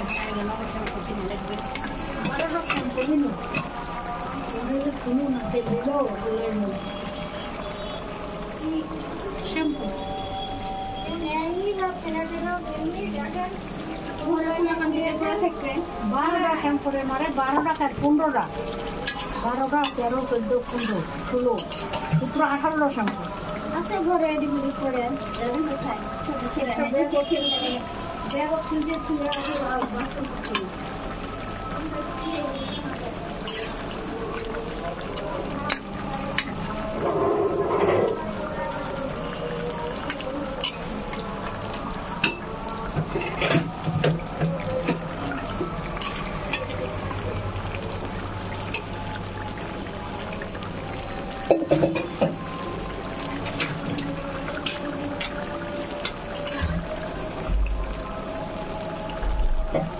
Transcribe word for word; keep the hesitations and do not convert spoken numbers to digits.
বারোটা শ্যাম্পুরের মারে বারো টাকার পনেরোটা বারোটা তেরো চোদ্দ পনেরো ষোলো সতেরো আঠারোটা শ্যাম্পু আচ্ছা ঘরে এদিকে করে কোথায় ছোট ছেলে ব্যাগ খুঁজে খুঁজে Yeah.